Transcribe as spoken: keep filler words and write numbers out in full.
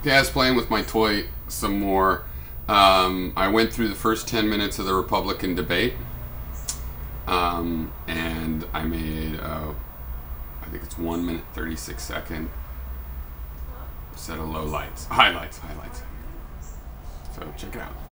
Yeah, I was playing with my toy some more. Um, I went through the first ten minutes of the Republican debate, um, and I made, uh, I think it's one minute thirty-six second set of low lights, highlights, highlights. So check it out.